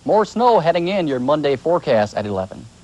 More snow heading in your Monday forecast at 11.